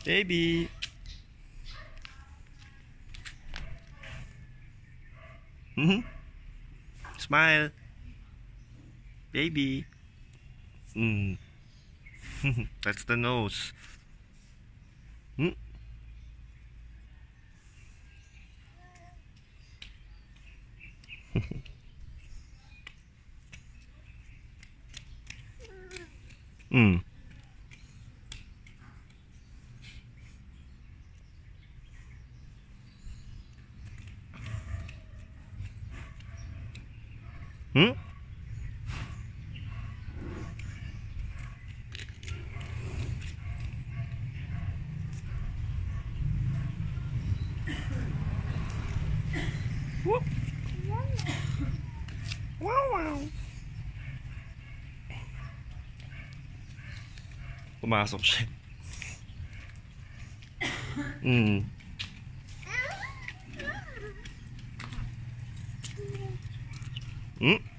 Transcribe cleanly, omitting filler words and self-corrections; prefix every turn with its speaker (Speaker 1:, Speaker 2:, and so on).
Speaker 1: Baby. Smile. Baby. That's the nose. Mm. Hmm? Whoop. Wow, wow. Pumasok siya. Mm. Hmm?